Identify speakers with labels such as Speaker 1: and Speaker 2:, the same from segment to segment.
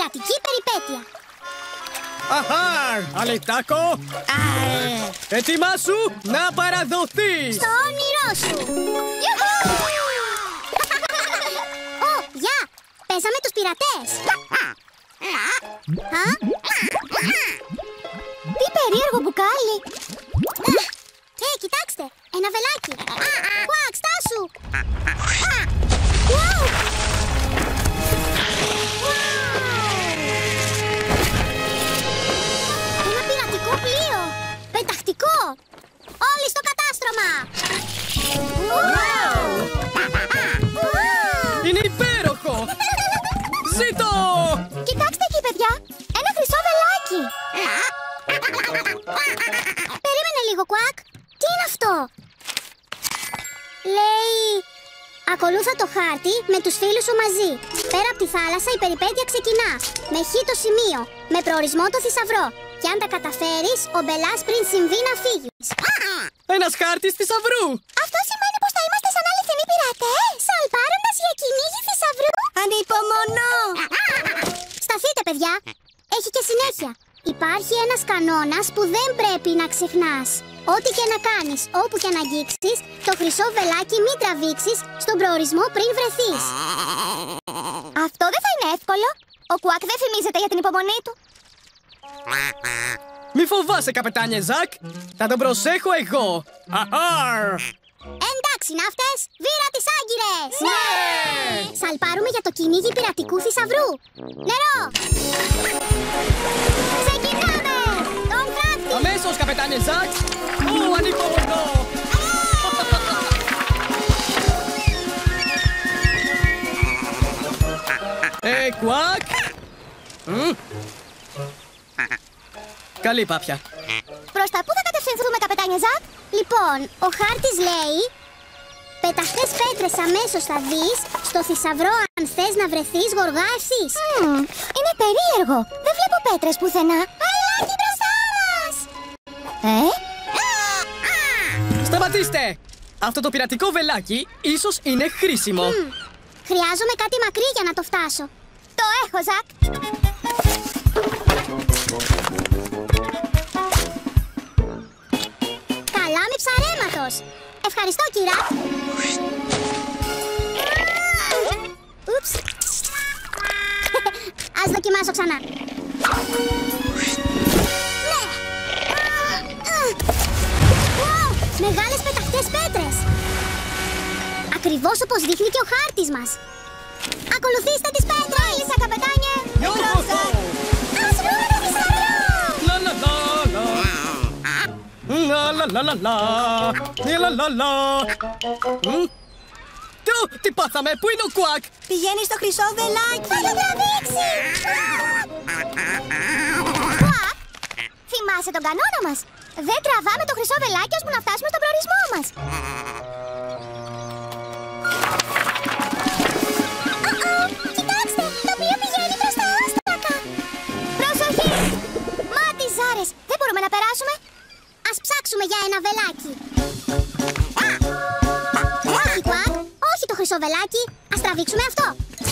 Speaker 1: πειρατική περιπέτεια.
Speaker 2: Αχάρ! Αλεκτάκο! Ετοιμάσου να παραδοθείς!
Speaker 1: Στο όνειρό σου! Ω, γεια! Παίζαμε τους πειρατές! Τι περίεργο μπουκάλι! Κοιτάξτε! Ένα βελάκι! Κουάκ, στάσου! Ένα πειρατικό πλοίο! Πεταχτικό! Όλοι στο κατάστρωμα!
Speaker 2: Είναι υπέροχο! Ζήτω!
Speaker 1: Κοιτάξτε εκεί, παιδιά! Ένα χρυσό βελάκι! Περίμενε λίγο, Κουάκ! Τι είναι αυτό? Λέει... Ακολούθα το χάρτη με τους φίλους σου μαζί. Πέρα από τη θάλασσα η περιπέτεια ξεκινά. Με χ το σημείο. Με προορισμό το θησαυρό. Και αν τα καταφέρεις, ο Μπελάς πριν συμβεί να φύγεις.
Speaker 2: Ένας χάρτης θησαυρού!
Speaker 1: Αυτό σημαίνει πως θα είμαστε σαν αληθινοί πειρατές, σαλπάροντας για κυνήγι θησαυρού. Ανυπομονώ! Σταθείτε, παιδιά. Έχει και συνέχεια. Υπάρχει ένας κανόνας που δεν πρέπει να ξεχνάς. Ό,τι και να κάνεις, όπου και να αγγίξεις, το χρυσό βελάκι μην τραβήξεις στον προορισμό πριν βρεθείς. Αυτό δεν θα είναι εύκολο. Ο Κουάκ δεν φημίζεται για την υπομονή του.
Speaker 2: Μη φοβάσαι, καπετάνιε Ζακ! Θα τον προσέχω εγώ! Αχάρ!
Speaker 1: Εντάξει, ναύτες, βήρα τις άγκυρες!
Speaker 2: Ναι!
Speaker 1: Σαλπάρουμε για το κυνήγι πειρατικού θησαυρού! Νερό! Ξεκινάμε! Τον φράχτη!
Speaker 2: Αμέσως, καπετάνιε Ζακ! Ω, ανυπομονώ! Κουάκ! Καλή πάπια.
Speaker 1: Προς τα πού θα κατευθυνθούμε, καπετάνιε Ζακ? Λοιπόν, ο χάρτης λέει... Πεταχτές πέτρες αμέσως θα δεις. Στο θησαυρό αν θες να βρεθείς γοργά ευθύς. Είναι περίεργο. Δεν βλέπω πέτρες πουθενά. Βελάκι μπροστά μας!
Speaker 2: Σταματήστε! Αυτό το πειρατικό βελάκι ίσως είναι χρήσιμο.
Speaker 1: Χρειάζομαι κάτι μακρύ για να το φτάσω. Το έχω, Ζακ! Καλάμι ψαρέματος! Ευχαριστώ, κύρα! Ούψ! Ας δοκιμάσω ξανά. Ναι! Μεγάλες πεταχτές πέτρες! Ακριβώς όπως δείχνει και ο χάρτης μας. Ακολουθήστε τις πέτρες! Μάλιστα, καπετάνιε! Ας βρούμε το θησαυρό!
Speaker 2: Λα λα λα λα. Λα λα λα λα λα. Λα λα λα. Τι πάθαμε, πού είναι ο Κουάκ?
Speaker 1: Πηγαίνει στο χρυσό βελάκι! Θα το τραβήξει! Κουάκ! Θυμάσαι τον κανόνα μας! Δεν τραβάμε το χρυσό βελάκι ώσπου να φτάσουμε στον προορισμό μας! Κοιτάξτε! Το πλοίο πηγαίνει προς τα άστρακα! Προσοχή! Μα τις ζάρες! Δεν μπορούμε να περάσουμε! Ας ψάξουμε για ένα βελάκι! Όχι, Κουάκ! Όχι το χρυσό βελάκι! Ας τραβήξουμε αυτό!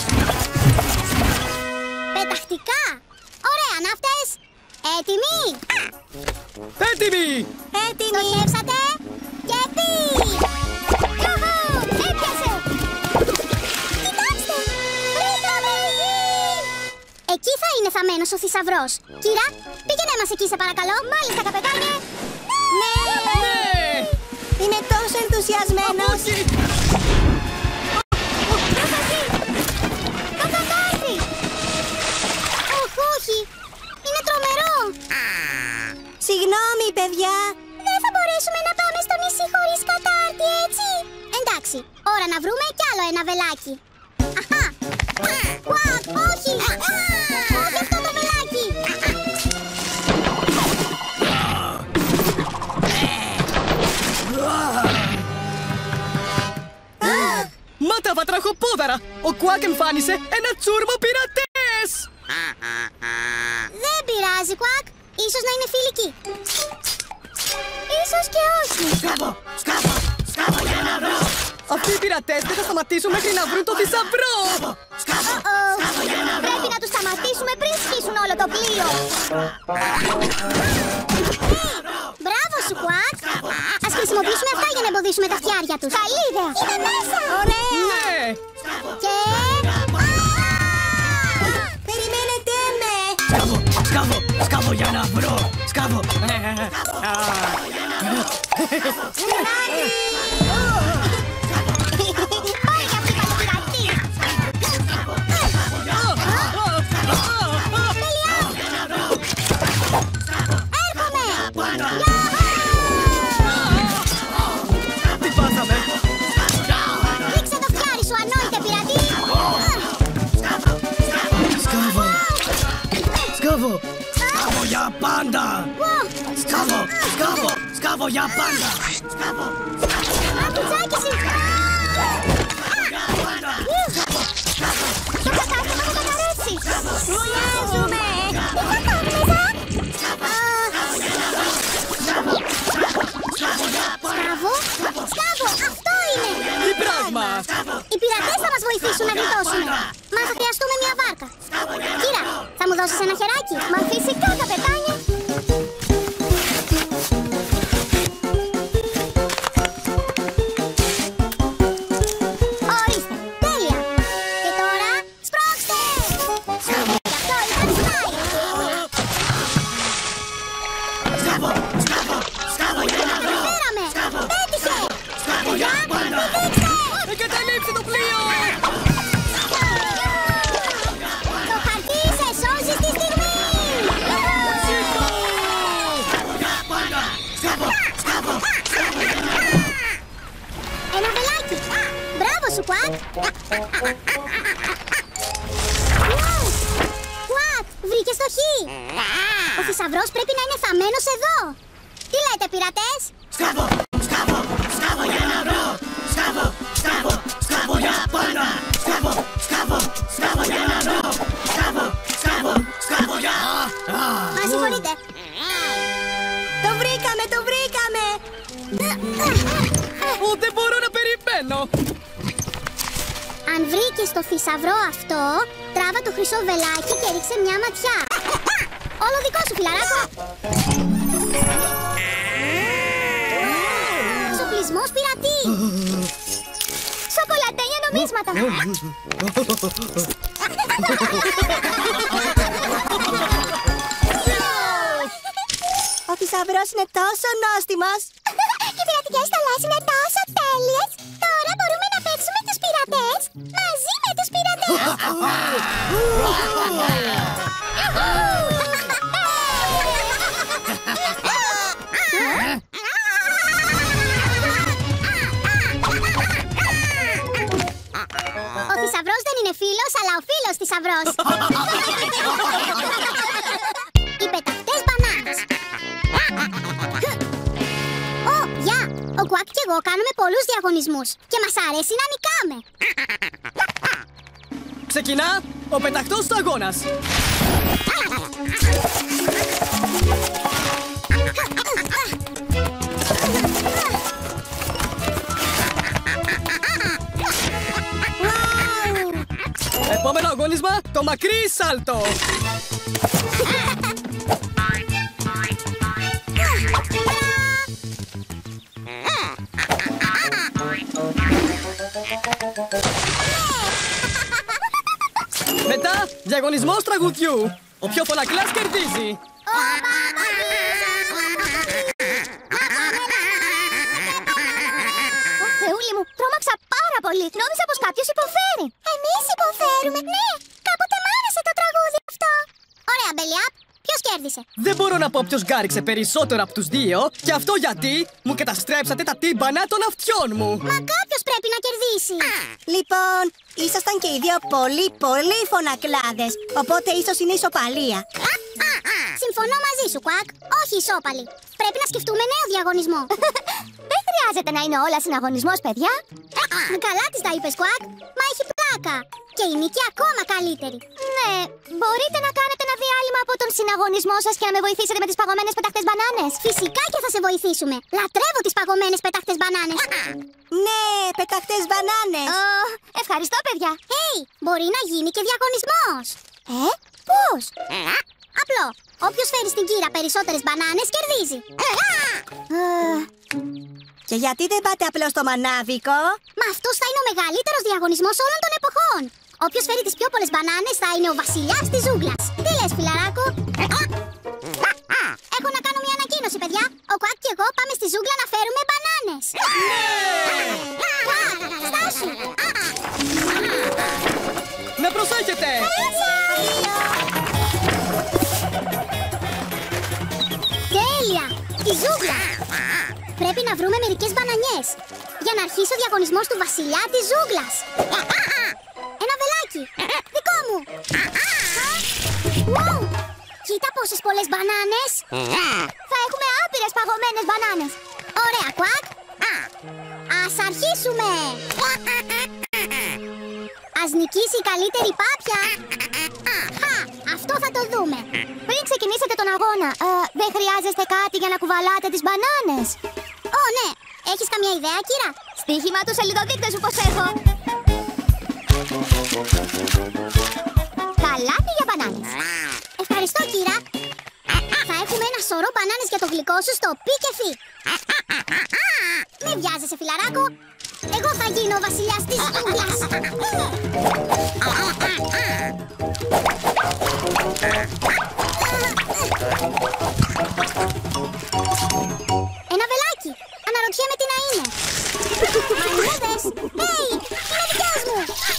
Speaker 1: Πεταχτικά! Ωραία, ναύτες! Έτοιμοι!
Speaker 2: Έτοιμοι!
Speaker 1: Έτοιμοι! Στοχεύσατε! Και τι! Γιούχου! Έπιασε! Κοιτάξτε! Βρήκαμε! Εκεί θα είναι θαμμένος ο θησαυρός. Κύρα, πήγαινε μας εκεί, σε παρακαλώ. Μάλιστα, καπετάνιε! Ναι!
Speaker 2: Ναι!
Speaker 1: Είναι τόσο ενθουσιασμένος! Προσοχή! Το κατάρτι! Όχι! Είναι τρομερό! Συγγνώμη, παιδιά! Δεν θα μπορέσουμε να πάμε στο νησί χωρίς κατάρτι, έτσι! Εντάξει, ώρα να βρούμε κι άλλο ένα βελάκι! Αχα! Κουάκ, όχι! Όχι αυτό το βελάκι!
Speaker 2: Μα τα βατραχοπόδαρα! Ο Κουάκ εμφάνισε ένα τσούρμο πειρατές!
Speaker 1: Δεν πειράζει, Κουάκ! Ίσως να είναι φιλικοί! Ίσως και όχι!
Speaker 3: Σκάβω για να βρω!
Speaker 2: Αυτοί οι πειρατές δεν θα σταματήσουν μέχρι να βρουν το θησαυρό!
Speaker 1: Πρέπει να τους σταματήσουμε πριν πλοίο. Μπράβο σου, Κουακ. Ας χρησιμοποιήσουμε αυτά για να εμποδίσουμε τα φτιάρια τους. Καλή ιδέα. Είναι μέσα. Ωραία.
Speaker 2: Ναι.
Speaker 1: Και...
Speaker 3: Περιμένετε με! Σκάβω για να βρω! Σκάβω!
Speaker 1: Πάει για αυτή παλαιπειρατή. Έρχομαι.
Speaker 2: Τι πάθαμε?
Speaker 1: Ρίξε το φτιάρι σου, ανόητε πειρατή.
Speaker 3: Σκάβω για πάντα! Σκάβω για πάντα!
Speaker 1: Κουτσάκι σου. Το κατάρτι θα καταρρεύσει. Βουλιάζουμε. Τι θα κάνουμε εδώ? Σκάβο, αυτό είναι.
Speaker 2: Τι πράγμα?
Speaker 1: Οι πειρατές θα μας βοηθήσουν να γλιτώσουμε. Μα θα χρειαστούμε μια βάρκα. Κύρα, θα μου δώσεις ένα χεράκι? Μα φυσικά, καπετάνι. Ορίστε, τέλεια. Και τώρα, σπρώξτε. Γι' αυτό ήταν φλάι.
Speaker 3: Σκάβω για να βρω!
Speaker 1: Φέραμε. Πέτυχε.
Speaker 3: Για πάντα!
Speaker 2: Εγκαταλείψτε το πλοίο!
Speaker 1: Το χαρτί σε σώζει στη στιγμή. Ένα βελάκι. Μπράβο σου, Κουακ. Κουακ, βρήκες το χ. Ο θησαυρός πρέπει να είναι θαμμένος εδώ. Τι λέτε, πειρατές?
Speaker 3: Σκάβω για να βρω! Σκάβω για πάντα! Σκάβω για να βρω! Σκάβω για...
Speaker 1: Μα συγχωρείτε.
Speaker 3: Το βρήκαμε!
Speaker 2: Δεν μπορώ να περιμένω!
Speaker 1: Αν βρήκες το θησαυρό αυτό, τράβα το χρυσό βελάκι και ρίξε μια ματιά. Όλο δικό σου, φιλαράκο. Εξοπλισμός πειρατή. Σοκολατένια νομίσματα.
Speaker 3: Ο θησαυρός είναι τόσο νόστιμος!
Speaker 1: Οι πειρατικές στολές είναι τόσο τέλειες. Τώρα μπορούμε να παίξουμε τους πειρατές μαζί με τους πειρατές. Ο θησαυρός δεν είναι φίλος, αλλά ο φίλος θησαυρός. Οι πεταχτές μπανάνες. Γεια! Ο Κουακ και εγώ κάνουμε πολλούς διαγωνισμούς και μας αρέσει να νικάμε.
Speaker 2: Ξεκινά ο πεταχτός αγώνας. Επόμενο αγώνισμα, το μακρύ σάλτο. Μετά, διαγωνισμός τραγουδιού. Ο πιο φωνακλάς κερδίζει.
Speaker 1: Θεούλη μου, τρόμαξα πάρα πολύ. Νόμιζα πως κάποιος υποφέρει. Εμείς υποφέρουμε, ναι. Κάποτε μ' άρεσε το τραγούδι αυτό. Ωραία, Μπελιάπ. Ποιος κέρδισε?
Speaker 2: Δεν μπορώ να πω ποιος γκάριξε περισσότερο από τους δύο. Και αυτό γιατί μου καταστρέψατε τα τύμπανα των αυτιών μου.
Speaker 1: Μα κάποιος πρέπει να κερδίσει.
Speaker 3: Λοιπόν, ήσασταν και οι δύο πολύ φωνακλάδες. Οπότε ίσως είναι ισοπαλία.
Speaker 1: Συμφωνώ μαζί σου, Κουακ. Όχι ισόπαλοι. Πρέπει να σκεφτούμε νέο διαγωνισμό. Δεν χρειάζεται να είναι όλα συναγωνισμός, παιδιά. Καλά τις τα είπες, Κουακ. Μα έχει πλάκα. Και η νίκη ακόμα καλύτερη. Ναι, μπορείτε να κάνετε ένα διάλειμμα από τον συναγωνισμό σας και να με βοηθήσετε με τις παγωμένες πεταχτές μπανάνες? Φυσικά και θα σε βοηθήσουμε. Λατρεύω τις παγωμένες πεταχτές μπανάνες.
Speaker 3: Ναι, πεταχτές μπανάνες.
Speaker 1: Ευχαριστώ, παιδιά. Μπορεί να γίνει και διαγωνισμός. Πώς? Απλό. Όποιος φέρει στην κύρα περισσότερες μπανάνες κερδίζει.
Speaker 3: Και γιατί δεν πάτε απλώς στο μανάβικο?
Speaker 1: Μα αυτός θα είναι ο μεγαλύτερος διαγωνισμός όλων των εποχών. Όποιος φέρει τις πιο πολλές μπανάνες θα είναι ο βασιλιάς της ζούγκλας. Τι λες, φιλαράκο? Έχω να κάνω μια ανακοίνωση, παιδιά. Ο Κουάκ και εγώ πάμε στη ζούγκλα να φέρουμε μπανάνες. Κουάκ, στάσου.
Speaker 2: Να προσέχετε!
Speaker 1: Τέλεια! Η ζούγκλα! Πρέπει να βρούμε μερικές μπανανιές για να αρχίσει ο διαγωνισμός του βασιλιά της ζούγκλας. Ένα βελάκι! Δικό μου! Wow! Κοίτα πόσες πολλές μπανάνες! Θα έχουμε άπειρες παγωμένες μπανάνες! Ωραία, Κουάκ! Ας αρχίσουμε! Ας νικήσει η καλύτερη πάπια! Αυτό θα το δούμε! Πριν ξεκινήσετε τον αγώνα, δεν χρειάζεστε κάτι για να κουβαλάτε τις μπανάνες? Ναι! Έχεις καμιά ιδέα, κύρα? Στοίχημα του σελιδοδείκτε σου πως έχω! Καλάθι για μπανάνες! Ευχαριστώ, κύρα! Θα έχουμε ένα σωρό μπανάνες για το γλυκό σου στο πι και φι! Μην βιάζεσαι, φιλαράκο! Εγώ θα γίνω ο βασιλιάς της ζούγκλας! Ένα βελάκι! Αναρωτιέμαι τι να είναι! Μαϊμούδες! Hey! Είναι δικές μου!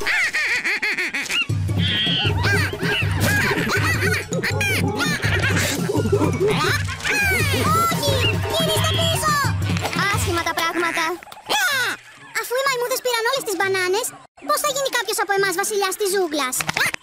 Speaker 1: Όχι! Γυρίστε πίσω! Άσχημα τα πράγματα! Αφού οι μαϊμούδες πήραν όλες τις μπανάνες, πώς θα γίνει κάποιος από εμάς βασιλιάς της ζούγκλας?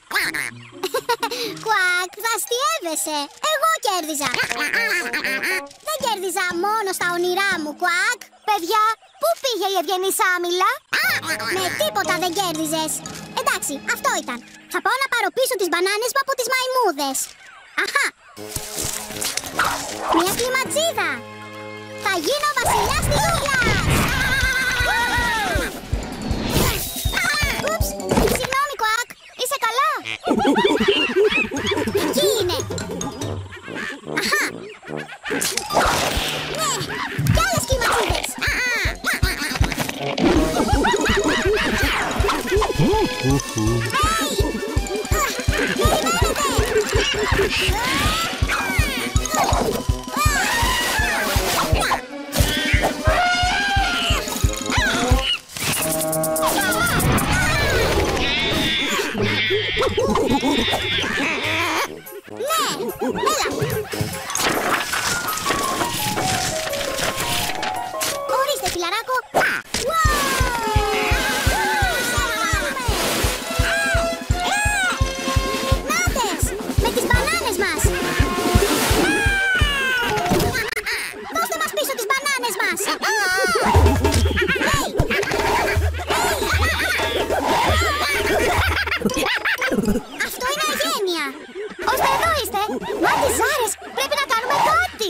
Speaker 1: Κουάκ, θα αστιεύεσαι! Εγώ κέρδιζα! Δεν κέρδιζα μόνο στα όνειρά μου, Κουάκ! Παιδιά, πού πήγε η ευγενής Άμυλα? Με τίποτα δεν κέρδιζες! Εντάξει, αυτό ήταν! Θα πάω να πάρω πίσω τις μπανάνες μου από τις μαϊμούδες! Αχα! Μια κλιματσίδα! Θα γίνω βασιλιάς της ζούγκλας! Ούψ! Συγγνώμη, Κουάκ! Είσαι καλά? Εκεί είναι! Αχα! Ναι! Κι άλλες κλιματσίδες! Ορίστε, φιλαράκο! Νάτες! Με τις μπανάνες μας! Δώστε μας πίσω τις μπανάνες μας! Αυτό είναι αγένεια! Ώστε εδώ είστε! Μα τις ζάρες! Πρέπει να κάνουμε κάτι!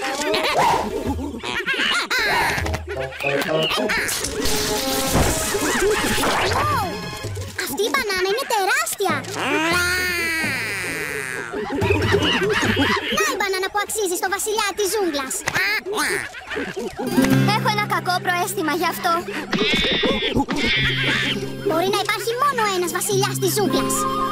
Speaker 1: Αυτή η μπανάνα είναι τεράστια! Να η μπανάνα που αξίζει στο βασιλιά της ζούγκλας! Έχω ένα κακό προαίσθημα γι' αυτό! Μπορεί να υπάρχει μόνο ένας βασιλιάς της ζούγκλας!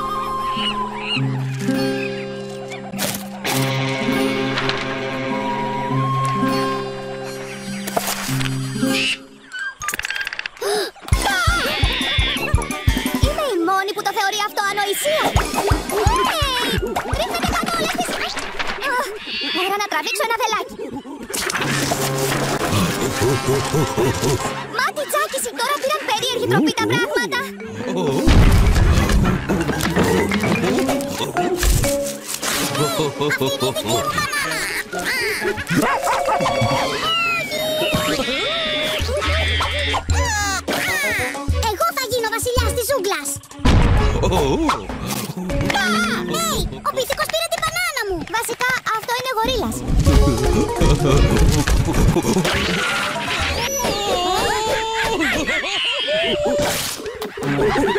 Speaker 1: Είμαι η μόνη που το θεωρεί αυτό ανοησία! Ρίχνετε πάνω όλες τις... Άρα να τραβήξω ένα βελάκι! Μάτι Τζάκηση, τώρα πήραν περίεργη τροπή τα πράγματα! Αυτή είναι η δική μου μπανάνα! Εγώ θα γίνω βασιλιάς της ζούγκλας! Hey, ο πίθηκος πήρε την μπανάνα μου! Βασικά, αυτό είναι γορίλας!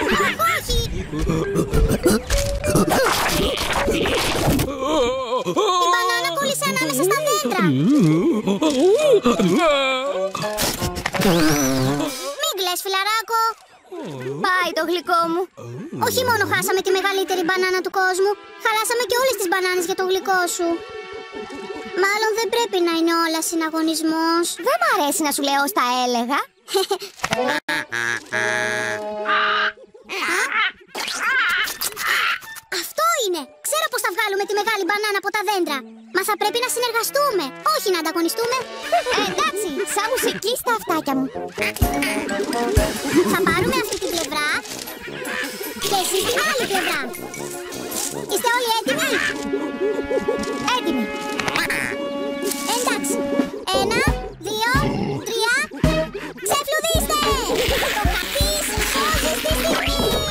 Speaker 1: Όχι! Μην κλαις, φιλαράκο. Πάει το γλυκό μου. Όχι μόνο χάσαμε τη μεγαλύτερη μπανάνα του κόσμου, χαλάσαμε και όλες τις μπανάνες για το γλυκό σου. Μάλλον δεν πρέπει να είναι όλα συναγωνισμός.
Speaker 3: Δεν μ' αρέσει να σου λέω ως τα έλεγα.
Speaker 1: Αυτό είναι! Ξέρω πώς θα βγάλουμε τη μεγάλη μπανάνα από τα δέντρα. Μα θα πρέπει να συνεργαστούμε, όχι να ανταγωνιστούμε.
Speaker 3: Εντάξει, σαν μουσική στα αυτάκια μου.
Speaker 1: Θα πάρουμε αυτή την πλευρά και εσείς την άλλη πλευρά. Είστε όλοι έτοιμοι?
Speaker 3: Έτοιμοι.
Speaker 1: Εντάξει. 1, 2, 3. Ξεφλουδίστε! Το κατής σώζει στη στιγμή.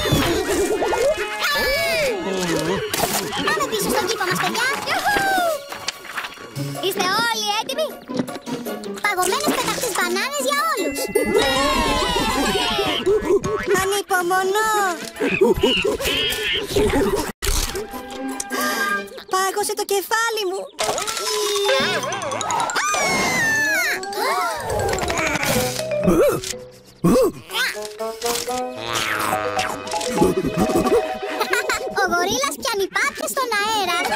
Speaker 1: Πάμε πίσω στον κήπο μας, παιδιά.
Speaker 3: Είστε όλοι έτοιμοι?
Speaker 1: Παγωμένες πεταχτές μπανάνες για όλους.
Speaker 3: Ανυπομονώ. Πάγωσε το κεφάλι μου.
Speaker 1: Ο γορίλας πιάνει πάπια στον αέρα.